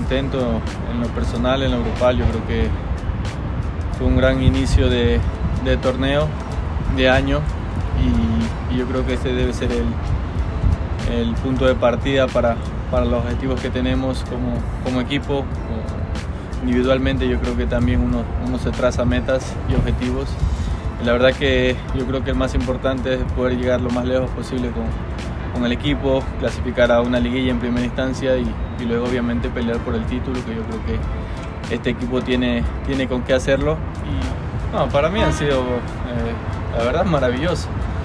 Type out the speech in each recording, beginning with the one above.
contento en lo personal, en lo grupal. Yo creo que fue un gran inicio de torneo, de año, y yo creo que ese debe ser el punto de partida para los objetivos que tenemos como equipo. Individualmente yo creo que también uno se traza metas y objetivos. Y la verdad que yo creo que el más importante es poder llegar lo más lejos posible con el equipo, clasificar a una liguilla en primera instancia y luego obviamente pelear por el título, que yo creo que este equipo tiene con qué hacerlo. Y no, para mí han sido, la verdad, maravilloso.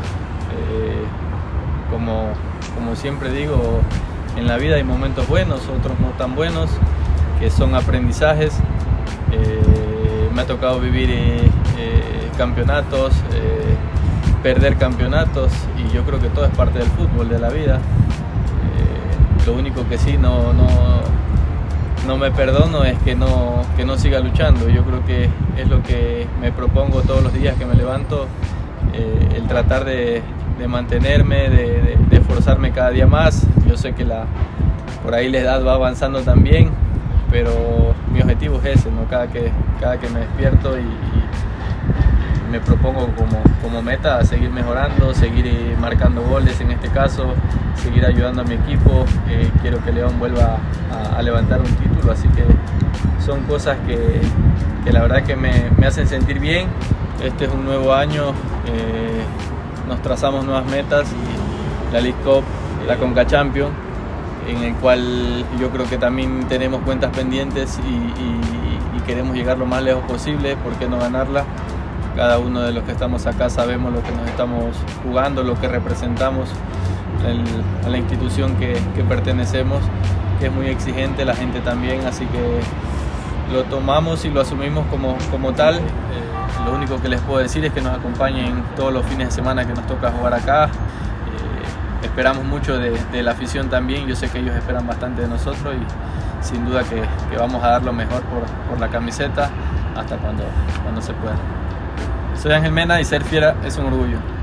Como siempre digo, en la vida hay momentos buenos, otros no tan buenos, que son aprendizajes. Me ha tocado vivir campeonatos, perder campeonatos, y yo creo que todo es parte del fútbol, de la vida. Lo único que sí no me perdono es que no siga luchando. Yo creo que es lo que me propongo todos los días que me levanto, el tratar de mantenerme, de esforzarme cada día más. Yo sé que por ahí la edad va avanzando también, pero mi objetivo es ese, ¿no? Cada que me despierto y me propongo como meta seguir mejorando, seguir marcando goles en este caso, seguir ayudando a mi equipo. Quiero que León vuelva a levantar un título, así que son cosas que la verdad que me hacen sentir bien. Este es un nuevo año, nos trazamos nuevas metas, la League Cup, la Conca Champions, en el cual yo creo que también tenemos cuentas pendientes y queremos llegar lo más lejos posible. ¿Por qué no ganarla? Cada uno de los que estamos acá sabemos lo que nos estamos jugando, lo que representamos a la institución que pertenecemos, que es muy exigente, la gente también, así que lo tomamos y lo asumimos como tal. Lo único que les puedo decir es que nos acompañen todos los fines de semana que nos toca jugar acá. Esperamos mucho de la afición también, yo sé que ellos esperan bastante de nosotros y sin duda que vamos a dar lo mejor por la camiseta hasta cuando se pueda. Soy Ángel Mena y ser fiera es un orgullo.